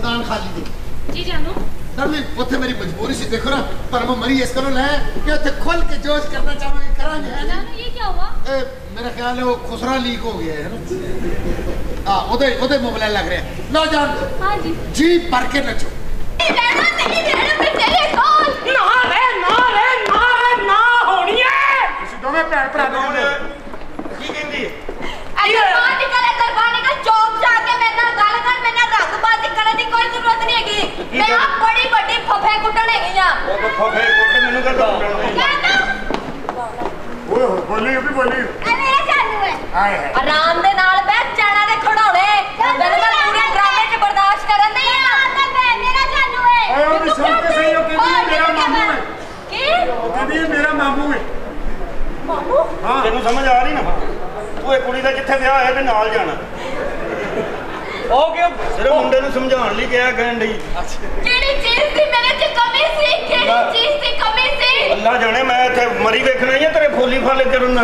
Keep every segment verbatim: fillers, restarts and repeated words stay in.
दुकान खाली थी जी जानू सर मैं उत्थे मेरी मजबूरी से देखो ना पर मैं मरी इस करो ले कि उत्थे खोल के जोश करना चाहूंगी करांगे है जानू ये क्या हुआ ए मेरा ख्याल है वो खुसरा लीक हो गया है ना हां ओदे ओदे मोबाइल लग रहा है लो जान हां जी जी भर के नचो रहना नहीं रहना मैं तेरे कॉल ना रे ना रे ना रे ना होनी है ਤੁਸੀਂ ਦੋਵੇਂ ਭੈਣ ਭਰਾ ਕੀ ਕਹਿੰਦੀ ਹੈ अगर बाहर निकले कर बाहर निकल चौक जाके मेरे नाल गल कर मेरे नाल रंगबाजी करने की कोई जरूरत नहीं हैगी मैं आप बड़ी बड़ी फफे कुटण हैगी आ ਉਹ ਤਾਂ ਫਫੇ ਕੋਟੇ ਮੈਨੂੰ ਕਹਦਾ कहना ओए बोली अभी बोली ए मेरा जानू है हाय हाय आराम दे नाल बैठ जाना दे खड़ौले मेरे मैं पूरे ड्रामे च बर्दाश्त करन नहीं है मेरा जानू है ओए ओ भी सुन के सही हो कि मेरा मामू है की ओ कहती है मेरा मामू है मामू हां ਤੈਨੂੰ ਸਮਝ ਆ ਰਹੀ ਨਾ ਤੂੰ ਇਹ ਕੁੜੀ ਦਾ ਜਿੱਥੇ ਵਿਆਹ ਹੋਇਆ ਤੇ ਨਾਲ ਜਾਣਾ ਉਹ ਕਿਉਂ ਸਿਰਫ ਮੁੰਡੇ ਨੂੰ ਸਮਝਾਉਣ ਲਈ ਕਿਹਾ ਕਹਿਣ ਲਈ ਕਿਹੜੀ ਚੀਜ਼ ਦੀ ਮੇਰੇ ਚ ਕਮੀ ਸੀ ਕਿਹੜੀ ਚੀਜ਼ ਦੀ ਕਮੀ ਸੀ ਅੱਲਾ ਜਾਣੇ ਮੈਂ ਇੱਥੇ ਮਰੀ ਵੇਖਣਾ ਹੀ ਆ ਤੇਰੇ ਫੋਲੀ ਫਾਲੇ ਕਰਨਾ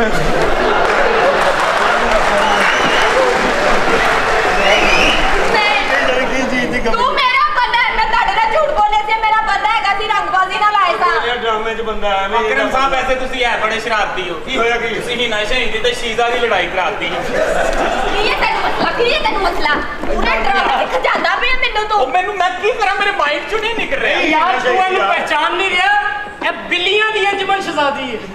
ਤੂੰ ਮੇਰਾ ਬੰਦਾ ਹੈ ਮੈਂ ਤੁਹਾਡੇ ਨਾਲ ਝੂਠ ਬੋਲੇ ਸੀ ਮੇਰਾ ਬੰਦਾ ਹੈਗਾ ਸੀ ਰੰਗਬਾਜ਼ੀ ਨਾਲ ਆਇਆ ਸੀ ਇਹ ਡਰਾਮੇ 'ਚ ਬੰਦਾ ਐਵੇਂ ਅਕਰਮ ਸਾਹਿਬ ਵੈਸੇ ਤੁਸੀਂ ਹੈ ਬੜੇ ਸ਼ਰਾਰਤੀ ਹੋ ਕੀ ਹੋਇਆ ਕੀ ਤੁਸੀਂ ਹੀ ਨਾ ਸ਼ਹੀਦੀ ਤੇ ਸ਼ੀਜ਼ਾ ਦੀ ਲੜਾਈ ਕਰਾਤੀ ਕੀ ਹੈ ਤੈਨੂੰ ਮਸਲਾ ਕੀ ਹੈ ਤੈਨੂੰ ਮਸਲਾ ਪੂਰਾ ਡਰਾਮਾ ਦਿਖ ਜਾਂਦਾ ਪਿਆ ਮੈਨੂੰ ਤੂੰ ਉਹ ਮੈਨੂੰ ਮੈਂ ਕੀ ਕਰਾਂ ਮੇਰੇ ਮਾਈਂਡ 'ਚੋਂ ਨਹੀਂ ਨਿਕਲ ਰਿਹਾ ਯਾਰ ਤੂੰ ਇਹਨੂੰ ਪਹਿਚਾਨ ਨਹੀਂ ਰਿਹਾ ਇਹ ਬਿੱਲੀਆਂ ਦੀ ਅੰਜਮਨ ਸ਼ਹਜ਼ਾਦੀ ਹੈ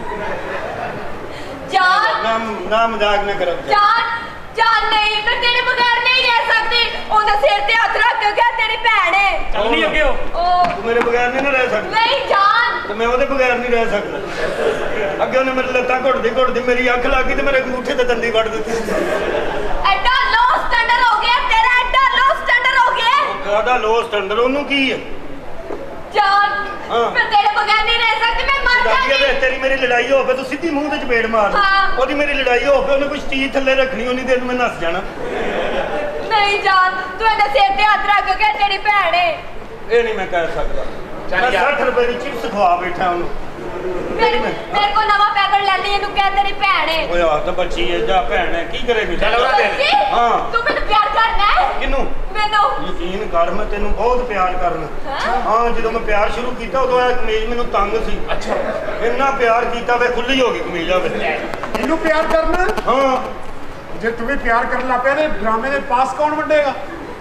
ਜਾਨ ਨਾ ਨਾ ਮਜ਼ਾਕ ਨਾ ਕਰੋ ਜਾਨ ਜਾਨ ਨਹੀਂ ਮੈਂ ਤੇਰੇ ਬਗੈਰ ਨਹੀਂ ਰਹਿ ਸਕਦੀ ਉਹਦੇ ਸਿਰ ਤੇ ਹੱਥ ਰੱਖ ਕੇ ਕਿਹਾ ਤੇਰੀ ਭੈਣ ਹੈ ਚੱਲ ਨਹੀਂ ਅੱਗੇ ਹੋ ਉਹ ਤੂੰ ਮੇਰੇ ਬਗੈਰ ਨਹੀਂ ਨਾ ਰਹਿ ਸਕਦਾ ਨਹੀਂ ਜਾਨ ਤੇ ਮੈਂ ਉਹਦੇ ਬਗੈਰ ਨਹੀਂ ਰਹਿ ਸਕਦਾ ਅੱਗੇ ਉਹਨੇ ਮੇਰੇ ਲੱਤਾਂ ਘੁੱਟਦੀ ਘੁੱਟਦੀ ਮੇਰੀ ਅੱਖ ਲੱਗ ਗਈ ਤੇ ਮੇਰੇ ਅੰਗੂਠੇ ਤੇ ਦੰਦੀ ਵੱਢ ਦਿੱਤੀ ਐਡਾ ਲੋ ਸਟੈਂਡਰਡ ਹੋ ਗਿਆ ਤੇਰਾ ਐਡਾ ਲੋ ਸਟੈਂਡਰਡ ਹੋ ਗਿਆ ਕਾਹਦਾ ਲੋ ਸਟੈਂਡਰਡ ਉਹਨੂੰ ਕੀ ਹੈ ਜਾਨ ਹਾਂ। ਮੈਂ ਤੇਰੇ ਬਗੈਰ ਨਹੀਂ ਰਹਿ ਸਕਦੀ ਮੈਂ ਮਰ ਦਾਦੀ ਜਾਵਾਂਗੀ ਵੇ ਤੇਰੀ ਮੇਰੀ ਲੜਾਈ ਹੋਵੇ ਤੂੰ ਸਿੱਧੀ ਮੂੰਹ ਤੇ ਚਪੇੜ ਮਾਰ ਹਾਂ। ਉਹਦੀ ਮੇਰੀ ਲੜਾਈ ਹੋਵੇ ਉਹਨੇ ਕੁਝ ਚੀਜ਼ ਥੱਲੇ ਰੱਖਣੀ ਉਹਨੀ ਦੇਰ ਨੂੰ ਮੈਂ ਨੱਸ ਜਾਣਾ ਨਹੀਂ ਜਾਨ ਤੂੰ ਇਹਦੇ ਸਿਰ ਤੇ ਹੱਥ ਰੱਖ ਕੇ ਕਿਹਾ ਤੇਰੀ ਭੈਣ ਹੈ ਇਹ ਨਹੀਂ ਮੈਂ ਕਹਿ ਸਕਦਾ ਮੈਂ ਸੱਠ ਰੁਪਏ ਦੀ ਚਿਪਸ ਖਵਾ ਬੈਠਾ ਉਹਨੂੰ ਮੇਰੇ ਮੇਰੇ ਕੋ ਨਵਾਂ ਪੈਕਟ ਲੈ ਲਈ ਇਹਨੂੰ ਕਹਿ ਤੇਰੀ ਭੈਣ ਹੈ ਓਏ ਆ ਤਾਂ ਬੱਚੀ ਹੈ ਜਾ ਭੈਣ ਹੈ ਕੀ ਕਰੇਗੀ ਚੱਲ ਉਹਦਾ ਦੇ ਕੀ? ਹਾਂ। ਤੂੰ ਮੈਨੂੰ ਪਿਆਰ ਕਰਨਾ ਹੈ ਕਿਹਨੂੰ ਮੈਨੂੰ ਯਕੀਨ ਕਰ ਮੈਂ ਤੈਨੂੰ ਬਹੁਤ ਪਿਆਰ ਕਰਨਾ ਹਾਂ? ਹਾਂ ਜਦੋਂ ਮੈਂ ਪਿਆਰ ਸ਼ੁਰੂ ਕੀਤਾ ਉਦੋਂ ਇਹ ਕਮੀਜ਼ ਮੈਨੂੰ ਤੰਗ ਸੀ ਅੱਛਾ ਇੰਨਾ ਪਿਆਰ ਕੀਤਾ ਵੇ ਖੁੱਲੀ ਹੋ ਗਈ ਕਮੀਜ਼ ਆ ਵੇ ਇਹਨੂੰ ਪਿਆਰ ਕਰਨਾ ਹਾਂ ਜੇ ਤੂੰ ਵੀ ਪਿਆਰ ਕਰਨ ਲੱਗ ਪਿਆ ਤੇ ਡਰਾਮੇ ਦੇ ਪਾਸ ਕੌਣ ਵੰਡੇਗਾ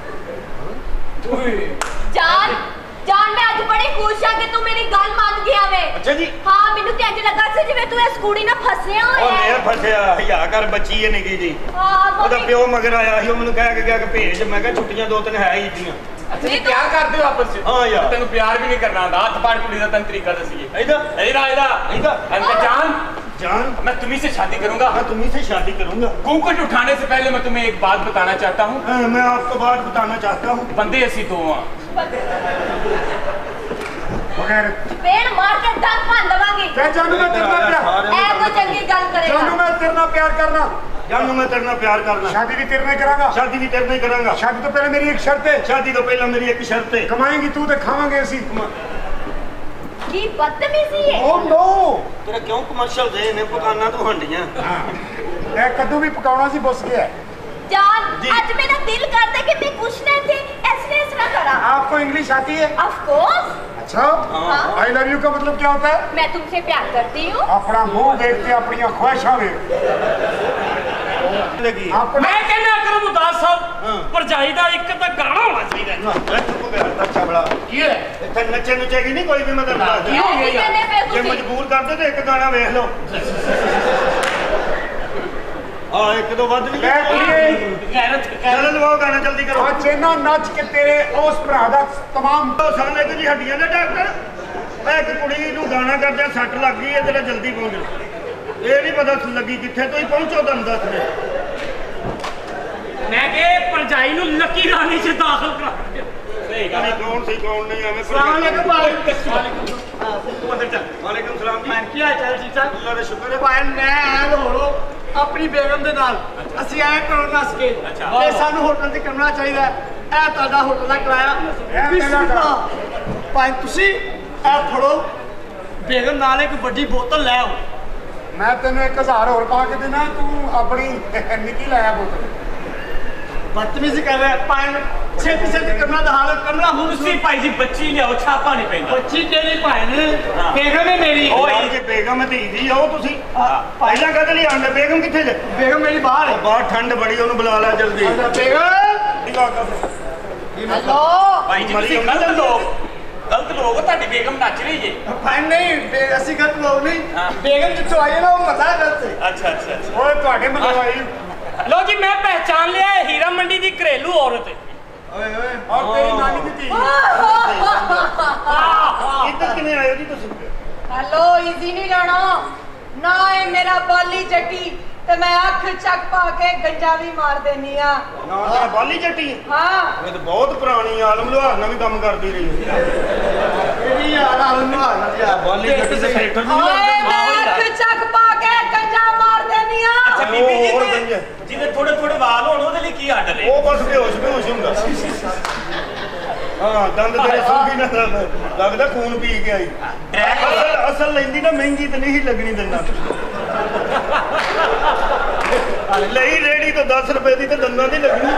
ਜਾਨ ਜਾਨ ਮੈਂ ਅੱਜ ਬੜੀ ਖੁਸ਼ ਹਾਂ ਕਿ ਤੂੰ ਮੇਰੀ ਗੱਲ ਮੰਨ ਗਿਆ ਵੇ ਅੱਛਾ ਜੀ ਹਾਂ ਮੈਨੂੰ ਤੇ ਇੰਜ ਲੱਗਾ ਸੀ ਜਿਵੇਂ ਤੂੰ ਇਸ ਕੁੜੀ ਨਾਲ ਫਸਿਆ ਉਹ ਹੋਇਆ ਮੈਂ ਹੈ ਫਸਿਆ ਹਿਆ ਕਰ ਬੱਚੀ ਹੈ ਨਿੱਕੀ ਜੀ ਹਾਂ ਉਹਦਾ ਮੰਮੀ ਪਿਓ ਮਗਰ ਆਇਆ ਸੀ ਉਹ ਮੈਨੂੰ ਕਹਿ ਕੇ ਗਿਆ ਕਿ ਭੇਜ ਮੈਂ ਕਿਹਾ ਛੁੱਟੀਆਂ ਦੋ ਤਿੰਨ ਹੈ ਹੀ ਦੀਆਂ ਅੱਛਾ ਜੀ ਪਿਆਰ ਕਰਦੇ ਹੋ ਆਪਸ ਵਿੱਚ ਹਾਂ ਯਾਰ। ਤੈਨੂੰ ਪਿਆਰ ਵੀ ਨਹੀਂ ਕਰਨਾ ਆਉਂਦਾ ਹੱਥ ਪਾੜ ਕੁੜੀ ਦਾ ਤਨ ਤਰੀਕਾ ਦਸੀਏ ਇਹਦਾ ਇਹਦਾ ਇਹਦਾ ਇਹਦਾ अंकल जान जान मैं तुम्ही से शादी करूंगा मैं तुम्ही से शादी करूंगा कुकुट उठाने से पहले मैं तुम्हें एक बात बताना चाहता हूँ हाँ, मैं आपको बात बताना चाहता हूँ बंदे ऐसी दो हाँ बगैर पेड़ मार के दंग मान दवांगी क्या जानू मैं तेरे ਨਾਲ प्यार ऐ कोई चंगी गल करेगा जानू मैं तेरे ਨਾਲ प्यार करना जानू मैं तेरे नाल प्यार करना शादी भी तेरे ਨਾਲ करांगा शादी भी तेरे नाल करांगा शादी तो पहले मेरी एक शर्त है शादी तो पहला मेरी एक शर्त है कमाएंगी तू तो खावांगे ਅਸੀਂ की बदतमीजी है ओ नो तेरा क्यों कमर्शियल दे ने पकाना तू हंडियां ਇਹ ਕੱਦੂ ਵੀ ਪਕਾਉਣਾ ਸੀ ਬੁੱਸ ਗਿਆ जान जी। आज मेरा दिल करता कि मैं कुछ नहीं थी ऐसे ऐसा करा आपको इंग्लिश आती है ऑफ कोर्स अच्छा हाँ। आई लव यू का मतलब क्या होता है मैं तुमसे प्यार करती हूँ अपना मुंह देखते अपनी ख्वाहिशां देख लगी आपको ਮੈਂ ਕਹਿੰਦਾ ਅਕਰਮ ਉਦਾਸ ਹਾਂ। ਸਾਹਿਬ ਭਰਜਾਈ ਦਾ ਇੱਕ ਤਾਂ ਗਾਣਾ ਹੋਣਾ ਚਾਹੀਦਾ ना मैं तुमको कहता अच्छा बड़ा ਕੀ ਹੈ इतने नचे नुचेगी नहीं कोई भी मतलब बता दे। ਕੀ ਹੋ ਗਿਆ कहने पे जे कुछ मजबूर कर दे तो एक गाना देख लो हाँ एक दो बद नहीं मैं कुड़िए ਗੈਰਤ चल लवाओ गाना जल्दी करो आज ना नच के तेरे उस भरा दा तमाम सामने की हड्डियां ने डॉक्टर मैं एक कुड़ी नू गाना करदे सट लग गई है जरा जल्दी पहुंच ये नहीं पता लगी किथे तो ही पहुंचो तुम दस ने ਮੈਂ ਕਿ ਭਰਜਾਈ ਨੂੰ ਲੱਕੀ ਰਾਣੀ ਚ ਦਾਖਲ ਕਰਾ ਦਿਓ। सही नहीं कौन सही कौन नहीं हमें ਵਾਲੇਕੁਮ वालेकुम ਅੰਦਰ ਚੱਲ वालेकुम सलाम जी ਕੀ ਹਾਲ ਚਾਲ ਠੀਕ ਠਾਕ अल्लाह का शुक्र है ਭਾਈ ਮੈਂ ਆਇਆ ਹੋੜੋ ਆਪਣੀ ਬੇਗਮ ਦੇ ਨਾਲ ਅਸੀਂ ਆਏ ਘਰੋਂ ਨੱਸ ਕੇ ਅੱਛਾ। ਤੇ ਸਾਨੂੰ ਹੋਟਲ ਤੇ ਕਰਨਾ ਚਾਹੀਦਾ ਹੈ। ਇਹ ਤੁਹਾਡਾ ਹੋਟਲ ਦਾ ਕਿਰਾਇਆ ਇਹ ਵੀਹ ਮੇਰਾ ਰੁਪਏ। ਭਾਈ ਤੁਸੀਂ ਇਹ ਫੜੋ ਬੇਗਮ ਨਾਲ ਇੱਕ ਵੱਡੀ ਬੋਤਲ ਲੈ ਆਓ मैं तेन एक हजार होर पा के देना तू अपनी निकी लाया बोतल बदतमीजी कर रहे पाइन छेती छेती करना तो हाल कमरा हूं ਤੁਸੀਂ ਭਾਈ ਜੀ ਬੱਚੀ ਲਿਆਓ ਛਾਪਾ ਨਹੀਂ ਪੈਂਦਾ बच्ची तेरी पाइन बेगम है मेरी ਉਹ ਇਹ ਜੇ ਬੇਗਮ ਧੀ ਦੀ ਆਓ ਤੁਸੀਂ ਪਹਿਲਾਂ ਕਦੇ ਲਈ ਆਂਦੇ ਬੇਗਮ ਕਿੱਥੇ ਜੇ बेगम मेरी बाहर है ਬਾਹਰ ਠੰਡ ਬੜੀ ਉਹਨੂੰ ਬੁਲਾ ਲੈ ਜਲਦੀ बेगम हेलो ਭਾਈ ਜੀ ਤੁਸੀਂ ਗਲਤ ਲੋਕ ਗਲਤ ਲੋਕ ਤੁਹਾਡੀ ਬੇਗਮ ਨੱਚ ਰਹੀ ਏ पाइन नहीं बे असि गलत लोग नहीं बेगम जितो आई है ना वो मता गलत है ਅੱਛਾ ਅੱਛਾ ਅੱਛਾ ਓਏ ਤੁਹਾਡੇ ਮਤਲਬ ਆਈ लो जी मैं पहचान लिया है हीरा मंडी की घरेलू औरत है ਓਏ ਓਏ ਔਰ ਤੇਰੀ ਨਾਨੀ ਦੀ ਧੀ ਇੱਧਰ ਕਿਵੇਂ ਆਏ ਹੋ ਜੀ ਤੁਸੀਂ हेलो इजी नहीं लेना ना है मेरा बाली जटी ते मैं अख चक पा के गंजा भी मार देनी आ ਨਾ ਤਾਂ ਬਾਲੀ ਜੱਟੀ ਹੈ हाँ ਇਹ ਤਾਂ ਬਹੁਤ ਪੁਰਾਣੀ ਆਲਮ ਲੋਹਾਰ ਨਾਲ ਵੀ ਕੰਮ ਕਰਦੀ ਰਹੀ ਹੈ तेरी यार आलमा यार ਬਾਲੀ ਜੱਟੀ ਦੇ ਸੈਕਟਰ ਨੂੰ ओए मैं अख चक पा के गंजा मार देनी आ ਅੱਛਾ ਬੀਬੀ ਜੀ ਹੋਰ ਤੇ ਗੰਜੇ। ਜਿਹਦੇ ਥੋੜੇ ਥੋੜੇ ਵਾਲ ਹੋਣ ਉਹਦੇ ਲਈ ਕੀ ਆਰਡਰ ਹੈ ਉਹ ਬਸ ਬੇਹੋਸ਼ ਬੇਹੋਸ਼ ਹੁੰਦਾ ਹਾਂ ਦੰਦ ਤੇਰੇ ਸੁੱਕੀ ਨਾ ਲੱਗਦਾ ਖੂਨ ਪੀ ਕੇ ਆਈ ਅਸਲ ਅਸਲ ਲੈਂਦੀ ਨਾ ਮਹਿੰਗੀ ਤੇ ਨਹੀਂ ਲੱਗਣੀ ਦੰਦਾਂ ਲਈ ਰੇੜੀ ਤਾਂ ਦਸ ਰੁਪਏ ਦੀ ਤੇ ਦੰਦਾਂ ਦੀ ਲੱਗਣੀ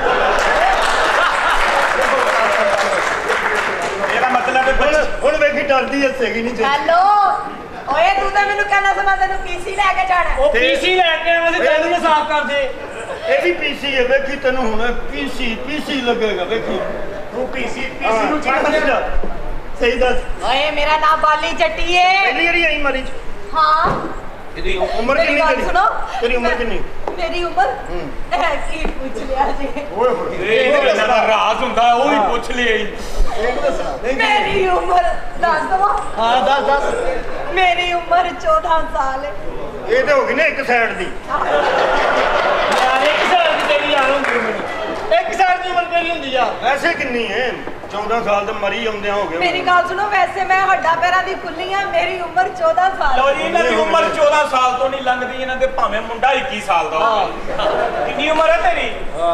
ਮੇਰਾ ਮਤਲਬ ਹੈ ਹੁਣ ਹੁਣ ਵੇਖੀ ਡਰਦੀ ਹੱਸੇਗੀ ਨਹੀਂ हेलो ओए तू तो मेनू कहना समझ तेनू पीसी लेके जाना वो पीसी लेके आवे से तेनू ना साफ कर दे ਇਹ ਵੀ ਪੀਸੀ ਹੈ ਵੇਖੀ ਤੈਨੂੰ ਹੁਣ ਪੀਸੀ ਪੀਸੀ ਲੱਗੇਗਾ ਵੇਖੀ ਤੂੰ ਪੀਸੀ ਪੀਸੀ ਨੂੰ ਚੀੜਾ ਸਹੀ ਦੱਸ ओए मेरा नाम बाली जटी है ਪਹਿਲੀ ਵਾਰੀ ਆਈ ਮਰੀ ਚ हाँ ਇਹਦੀ ਉਮਰ मेरी ਕਿੰਨੀ बात ਤੇਰੀ सुनो ਤੇਰੀ ਉਮਰ ਕਿੰਨੀ मेरी उम्र है की पूछ लिया जी ਓਏ ਹੋਏ ਇਹ ਇਹਨਾਂ ਦਾ ਰਾਜ਼ ਹੁੰਦਾ ਉਹ ਹੀ ਪੁੱਛ ਲਿਆ मेरी उम्र दस दवा हां दस दस मेरी उम्र चौदह साल है ਇਹ ਤੇ ਹੋ ਗਈ ਨਾ ਇੱਕ ਸਾਈਡ ਦੀ यार एक साल की तेरी यार होंगी एक साल की उम्र तेरी होंगी यार ਵੈਸੇ ਕਿੰਨੀ ਹੈ ਚੌਦਾਂ ਸਾਲ ਤੇ ਮਰੀ ਆਉਂਦਿਆਂ ਹੋ ਗਏ मेरी गल सुनो वैसे मैं हड्डा पैरा दी खुली हां मेरी उम्र चौदह साल ਲੋ ਜੀ ਇਹਨਾਂ ਦੀ ਉਮਰ ਚੌਦਾਂ ਸਾਲ ਤੋਂ ਨਹੀਂ ਲੰਘਦੀ ਇਹਨਾਂ ਦੇ ਭਾਵੇਂ ਮੁੰਡਾ ਇੱਕੀ ਸਾਲ ਦਾ ਹੋਵੇ ਕਿੰਨੀ ਉਮਰ ਹੈ ਤੇਰੀ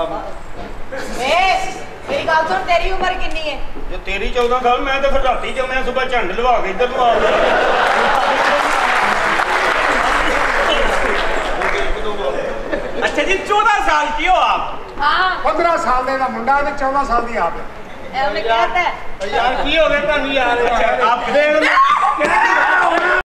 ए मेरी गल सुन तेरी उम्र कितनी है ਜੇ ਤੇਰੀ ਚੌਦਾਂ ਸਾਲ ਮੈਂ ਤਾਂ ਫਿਰ ਰਾਤੀ ਜੰਮਿਆ ਸਵੇਰ ਝੰਡ ਲਵਾ ਕੇ ਇੱਧਰ ਨੂੰ ਆ ਗਿਆ अच्छा जी चौदह साल की हो आप हां पंद्रह साल का मुंडा ते चौदह साल की आप ए उन्हें कहता है यार की हो गया ਤੁਹਾਨੂੰ यार आप